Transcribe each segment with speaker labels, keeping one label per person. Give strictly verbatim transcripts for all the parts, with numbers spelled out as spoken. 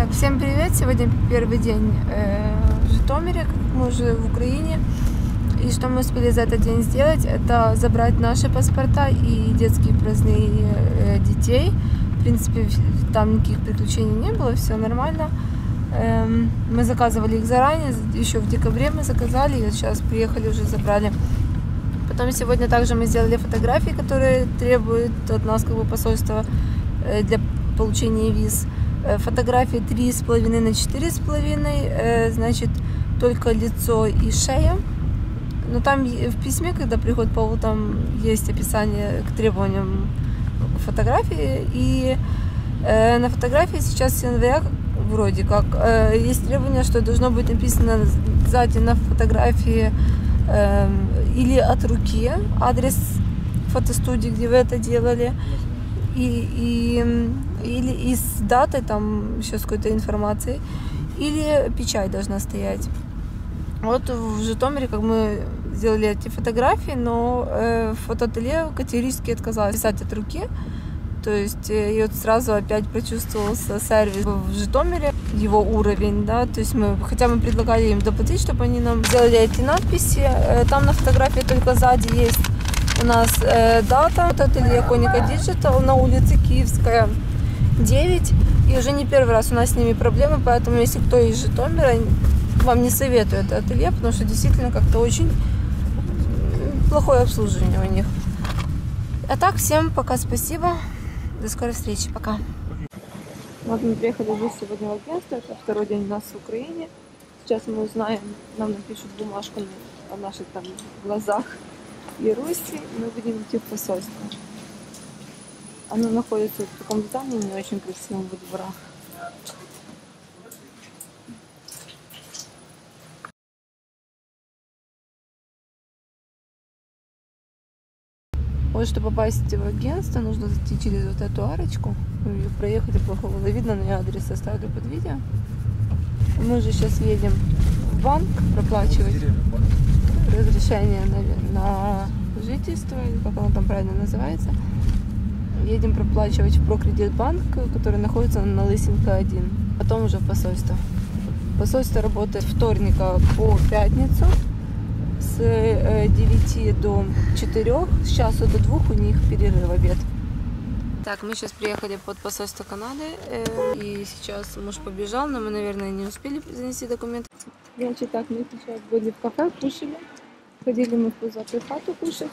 Speaker 1: Так, всем привет! Сегодня первый день э, в Житомире, мы уже в Украине. И что мы успели за этот день сделать, это забрать наши паспорта и детские праздные э, детей. В принципе, там никаких приключений не было, все нормально. Эм, мы заказывали их заранее, еще в декабре мы заказали, и вот сейчас приехали, уже забрали. Потом сегодня также мы сделали фотографии, которые требуют от нас как бы посольства э, для получения виз. Фотографии три с половиной на четыре с половиной, значит, только лицо и шея. Но там в письме, когда приходит по поводу, там есть описание к требованиям фотографии. И э, на фотографии сейчас с января вроде как э, есть требование, что должно быть написано сзади на фотографии э, или от руки адрес фотостудии, где вы это делали, и, и или и с датой, там еще с какой-то информацией, или печать должна стоять. Вот в Житомире, как мы сделали эти фотографии, но э, фотоателье категорически отказалось писать от руки. То есть э, и вот сразу опять прочувствовался сервис в Житомире, его уровень, да, то есть мы, хотя мы предлагали им доплатить, чтобы они нам сделали эти надписи, э, там на фотографии только сзади есть у нас э, дата, фотоателье Коника Digital на улице Киевская, девять, и уже не первый раз у нас с ними проблемы, поэтому если кто из Житомира, вам не советую это ателье, потому что действительно как-то очень плохое обслуживание у них. А так, всем пока, спасибо, до скорой встречи, пока. Вот мы приехали уже сегодня в агентство, это второй день у нас в Украине. Сейчас мы узнаем, нам напишут бумажку о наших там глазах и росте, и мы будем идти в посольство. Оно находится в таком здании, не очень красивом, во дворах. Вот, чтобы попасть в агентство, нужно зайти через вот эту арочку. Ее проехать, плохо было видно, но я адрес оставлю под видео. Мы уже сейчас едем в банк проплачивать разрешение на, на жительство, или как оно там правильно называется. Едем проплачивать в Прокредитбанк, который находится на Лысенко один. Потом уже в посольство. Посольство работает с вторника по пятницу с девяти до четырёх, с часу до двух у них перерыв, обед. Так, мы сейчас приехали под посольство Канады, и сейчас муж побежал, но мы, наверное, не успели занести документы. Значит, так, мы сейчас были в кафе, кушали. Ходили мы в пузатую хату кушать.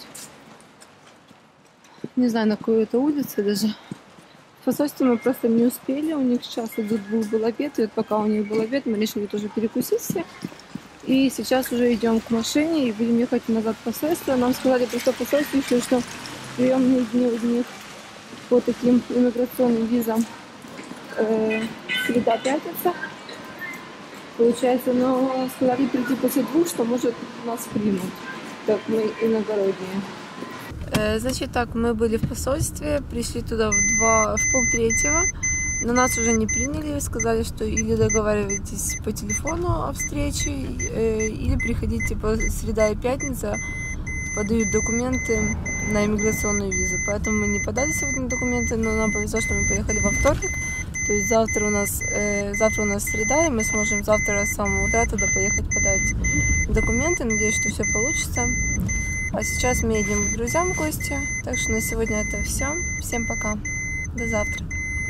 Speaker 1: Не знаю, на какой это улице даже. В посольстве мы просто не успели. У них сейчас до двух был обед. И вот пока у них был обед, мы решили тоже перекусить все. И сейчас уже идем к машине и будем ехать назад в посольство. Нам сказали просто в посольстве еще, что приемные дни у них по таким иммиграционным визам э, среда-пятница. Получается, но сказали прийти после двух, что может нас примут. Так мы иногородние. Значит так, мы были в посольстве, пришли туда в, два, в полтретьего, но нас уже не приняли, сказали, что или договаривайтесь по телефону о встрече, или приходите по среда и пятница, подают документы на иммиграционную визу. Поэтому мы не подали сегодня документы, но нам повезло, что мы поехали во вторник, то есть завтра у нас, э, завтра у нас среда, и мы сможем завтра с самого утра туда поехать подать документы, надеюсь, что все получится. А сейчас мы едем к друзьям в гости. Так что на сегодня это все. Всем пока. До завтра.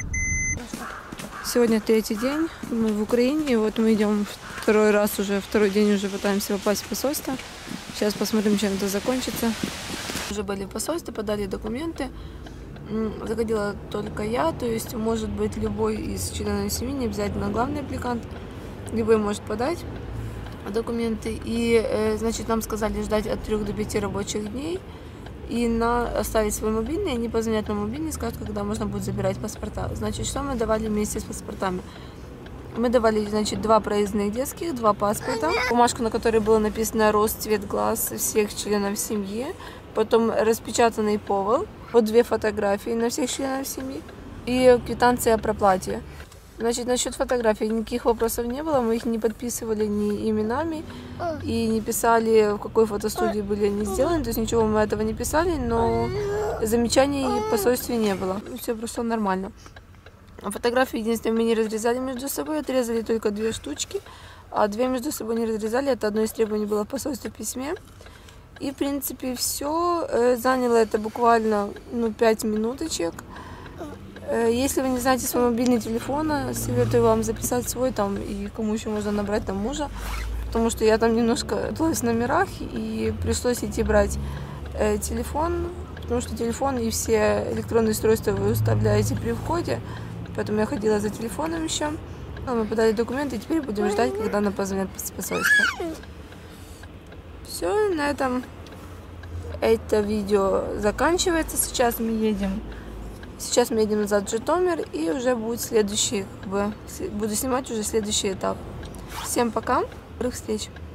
Speaker 1: Сегодня третий день. Мы в Украине. И вот мы идем второй раз уже, второй день уже пытаемся попасть в посольство. Сейчас посмотрим, чем это закончится. Уже были в посольстве, подали документы. Заходила только я. То есть может быть любой из членов семьи, не обязательно главный аппликант. Любой может подать документы, и значит нам сказали ждать от трёх до пяти рабочих дней и на оставить свой мобильный, они позвонят на мобильный и скажут, когда можно будет забирать паспорта. Значит, что мы давали вместе с паспортами? Мы давали, значит, два проездных детских, два паспорта, бумажку, на которой было написано рост, цвет глаз всех членов семьи, потом распечатанный повод, по две фотографии на всех членов семьи и квитанция о проплате. Значит, насчет фотографий никаких вопросов не было, мы их не подписывали ни именами и не писали, в какой фотостудии были они сделаны, то есть ничего мы этого не писали, но замечаний в посольстве не было, все просто нормально. Фотографии, единственное, мы не разрезали между собой, отрезали только две штучки, а две между собой не разрезали. Это одно из требований было в посольстве в письме. И, в принципе, все. Заняло это буквально ну, пять минуточек. Если вы не знаете свой мобильный телефон, советую вам записать свой там, и кому еще можно набрать там мужа, потому что я там немножко плылась в номерах, и пришлось идти брать э, телефон, потому что телефон и все электронные устройства вы оставляете при входе, поэтому я ходила за телефоном еще. Мы подали документы, и теперь будем ждать, когда нам позвонят с посольства. Все, на этом это видео заканчивается. Сейчас мы едем Сейчас мы едем назад в Житомир, и уже будет следующий, как бы, буду снимать уже следующий этап. Всем пока, до скорых встреч!